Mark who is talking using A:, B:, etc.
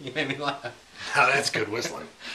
A: You made me laugh.
B: Oh, that's good whistling.